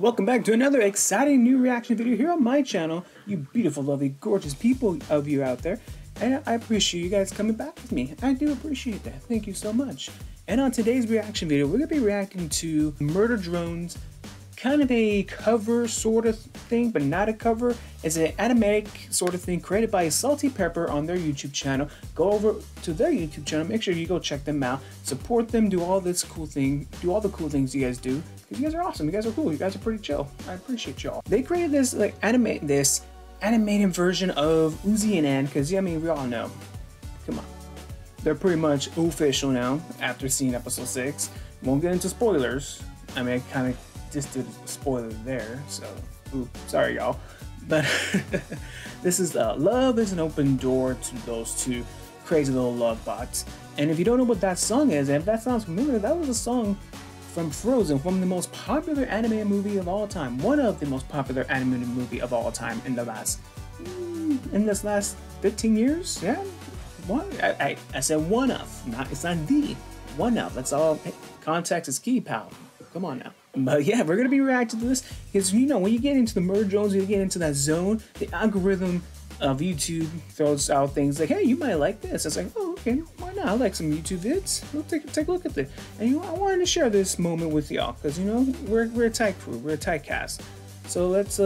Welcome back to another exciting new reaction video here on my channel, you beautiful, lovely, gorgeous people of you out there. And I appreciate you guys coming back with me. I do appreciate that. Thank you so much. And on today's reaction video, we're going to be reacting to Murder Drones, kind of a cover sort of thing, but not a cover. It's an animatic sort of thing created by Salty Pepper on their YouTube channel. Go over to their YouTube channel, make sure you go check them out, support them, do all this cool thing, do all the cool things you guys do, because you guys are awesome, you guys are cool, you guys are pretty chill. I appreciate y'all. They created this animated version of Uzi and N, because I mean, we all know, come on, they're pretty much official now after seeing episode 6. Won't get into spoilers. I mean, I kind of just did a spoiler there, so sorry y'all. But this is Love is an Open Door to those two crazy little love bots. And if you don't know what that song is, and if that sounds familiar, that was a song from Frozen, from the most popular animated movie of all time. One of the most popular animated movie of all time in this last 15 years. Yeah, one. I said one of, not, it's not the one of. That's all. Context is key, pal. Come on now. But yeah, we're gonna be reacting to this because you know when you get into the Murder Drones, you get into that zone, the algorithm of YouTube throws out things like, hey, you might like this. It's like, oh, okay, why not? I like some YouTube vids. We'll take a look at this. And I wanted to share this moment with y'all because you know we're a tight crew, we're a tight cast. So let's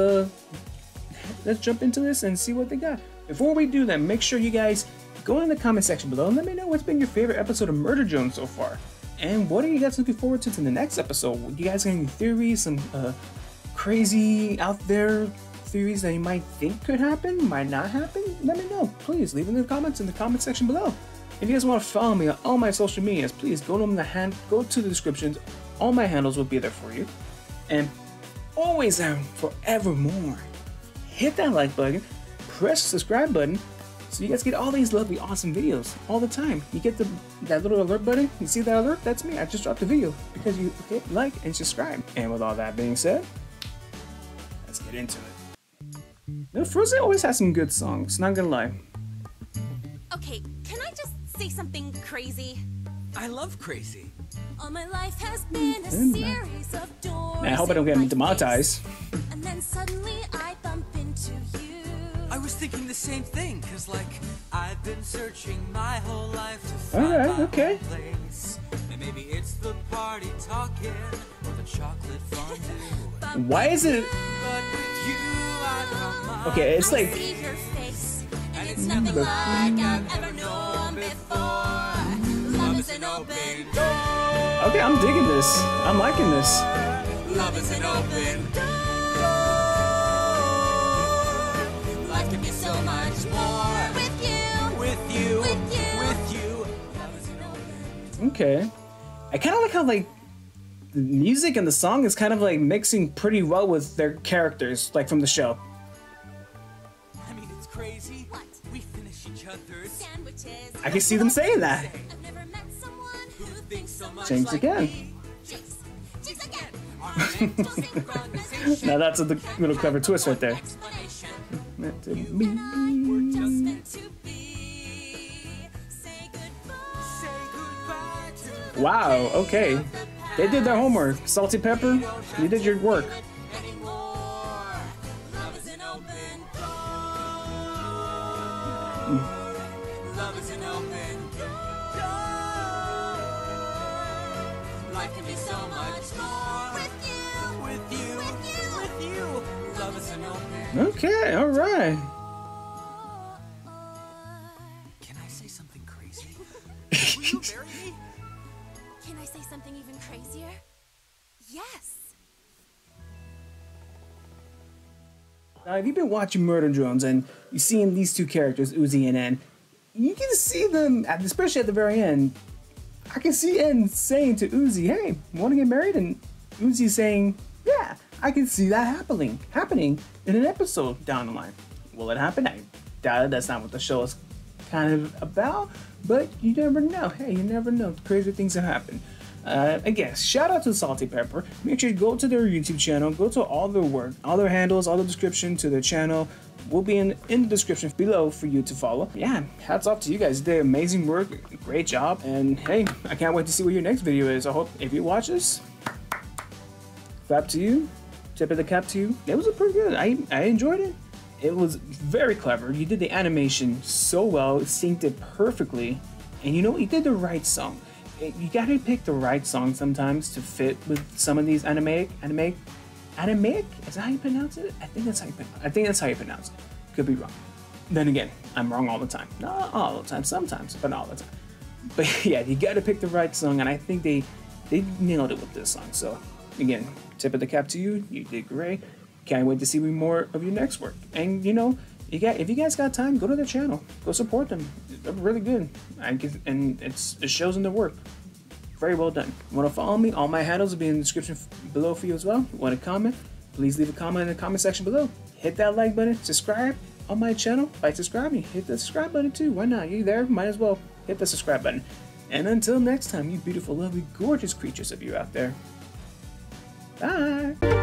jump into this and see what they got. Before we do that, make sure you guys go in the comment section below and let me know what's been your favorite episode of Murder Drones so far. And what are you guys looking forward to the next episode? You guys got any theories, some crazy out there theories that you might think could happen, might not happen? Let me know. Please leave in the comments in the comment section below. If you guys want to follow me on all my social medias, please go to the descriptions. All my handles will be there for you. And always and forevermore, hit that like button, press the subscribe button, so you guys get all these lovely, awesome videos all the time. You get that little alert button. You see that alert? That's me. I just dropped a video because you hit like and subscribe. And with all that being said, let's get into it. No, Frozen always has some good songs. Not gonna lie. Okay, can I just say something crazy? I love crazy. All my life has been a series of doors. Man, I hope I don't get demonetized. And then suddenly I bump into you. I was thinking the same thing, cause like I've been searching my whole life to find my own place. And maybe it's the party talking or the chocolate fondue. Why is it? But with you, I found my okay, it's like. See your face, and it's nothing like I've ever known before. Love is an open door. Okay, I'm digging this. I'm liking this. Love is an open door. Life can be so much more with you. With you. With you. With you. Love is an open. Okay. I kind of like how like the music and the song is kind of like mixing pretty well with their characters, like from the show. I mean, it's crazy. What? We finish each other's Sandwiches. I can see them saying that. I've never met someone who thinks so much Changed like again. me. Jinx again. Now that's a little clever twist right there. Meant to be. We're just Meant to be. Say goodbye to Wow. Okay. They did their homework. Salty Pepper, you did your work. anymore. Love is an open door. Love is an open door. Life can be so much more with you. with you. With you. With you. Love is an open. Okay. All right. Can I say something crazy? Will you marry me? Can I say something even crazier? Yes. Now, if you've been watching Murder Drones and you've seen these two characters, Uzi and N, you can see them, especially at the very end. I can see N saying to Uzi, "Hey, want to get married?" And Uzi saying, "Yeah." I can see that happening in an episode down the line. Will it happen? I doubt it. That's not what the show is kind of about. But you never know. Hey, you never know. Crazy things have happened. Again, shout out to Salty Pepper. Make sure you go to their YouTube channel, go to all their work, all their handles, all the description to their channel will be in the description below for you to follow. Yeah, hats off to you guys. You did amazing work, great job, and hey, I can't wait to see what your next video is. I hope if you watch this, clap to you. tip of the cap to you. It was a pretty good. I enjoyed it. It was very clever. You did the animation so well, it synced it perfectly, and you know, you did the right song. You gotta pick the right song sometimes to fit with some of these animatic. Is that how you pronounce it? I think that's how you pronounce it. Could be wrong. Then again, I'm wrong all the time. Not all the time, sometimes, but not all the time. But yeah, you gotta pick the right song, and I think they nailed it with this song. So again, tip of the cap to you. You did great. Can't wait to see more of your next work. And you know, if you guys got time, go to their channel. Go support them. They're really good. And it shows in their work. Very well done. You want to follow me? All my handles will be in the description below for you as well. You want to comment? Please leave a comment in the comment section below. Hit that like button. Subscribe on my channel by subscribing. Hit the subscribe button too. Why not? You there? Might as well hit the subscribe button. And until next time, you beautiful, lovely, gorgeous creatures of you out there. Bye.